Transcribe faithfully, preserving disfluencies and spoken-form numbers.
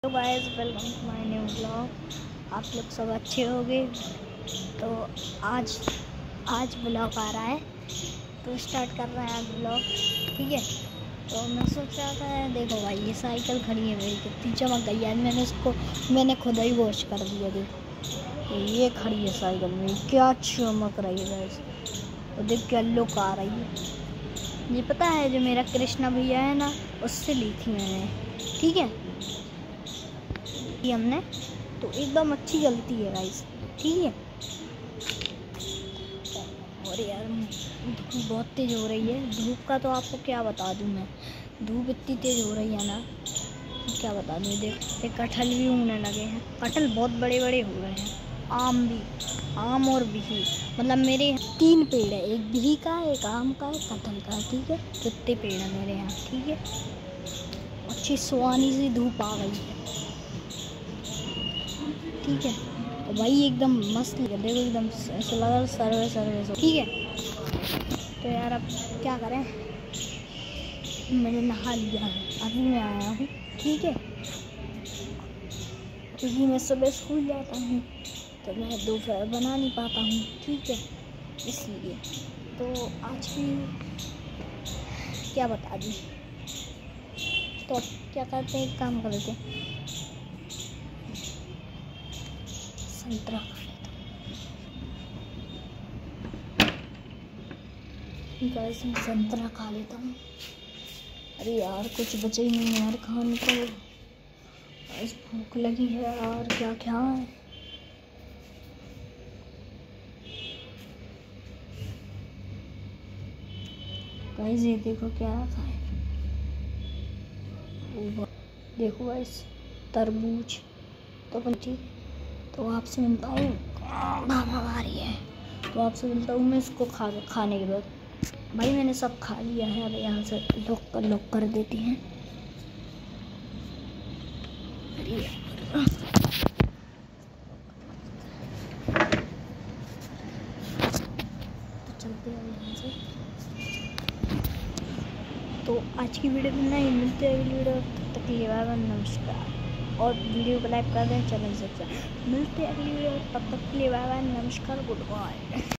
तो guys welcome to my new blog. आप लोग सब अच्छे होंगे। तो आज आज ब्लॉग आ रहा है तो स्टार्ट कर रहे हैं आज ब्लॉग। ठीक है, तो मैं सोच रहा था, देखो भाई ये साइकिल खड़ी है मेरी, कितनी चमक गई है। मैंने इसको मैंने खुद ही वॉश कर दिया। देखो तो ये खड़ी है साइकिल मेरी, क्या चमक रही है गाइस। तो देख क्या लुक आ रही है। ये पता है जो मेरा कृष्णा भैया है ना, उससे ली थी मैंने। ठीक है, हमने तो एकदम अच्छी जलती है गाइस। ठीक है, और यार धूप बहुत तेज़ हो रही है। धूप का तो आपको क्या बता दूं मैं, धूप इतनी तेज़ हो रही है ना, क्या बता दूं। देख एक कटहल भी उगने लगे हैं। कटहल बहुत बड़े बड़े हो गए हैं। आम भी, आम और बिही, मतलब मेरे तीन पेड़ है, एक बिही का, एक आम का, एक कटहल का। ठीक है, कितने पेड़ है मेरे यहाँ। ठीक है, अच्छी सुहानी सी धूप आ गई है। ठीक है, तो भाई एकदम मस्त लग, देखो एकदम ऐसा लगा सर्वे सर्वे। ठीक है, तो यार अब क्या करें, मैंने नहा लिया है, अभी मैं आया हूँ। ठीक है, क्योंकि मैं सुबह स्कूल जाता हूँ तो मैं दोपहर बना नहीं पाता हूँ। ठीक है, इसलिए तो आज भी क्या बता दूँ। तो क्या करते हैं, एक काम कर लेते हैं, संतरा खा लेता हूँ। गैस में संतरा खा लेता हूँ। अरे यार कुछ बचे ही नहीं यार खाने को, आज भूख लगी है यार, क्या क्या है। गाइस ये देखो क्या है, देखो गाइस तरबूज। तो ठीक, तो आपसे मिलता हूँ, आ रही है तो आपसे मिलता हूँ मैं इसको खा खाने के बाद। भाई मैंने सब खा लिया है, अब यहाँ से लॉक कर लॉक कर देती हैं। तो चलते हैं यहाँ से। तो आज की वीडियो में नहीं मिलते हैं, अगली वीडियो तक के लिए बाय बाय, नमस्कार। और वीडियो को लाइक कर दें, चैनल सब्सक्राइब। मिलते हैं अगली वीडियो, तब तक के लिए बाय बाय, नमस्कार, गुड बाय।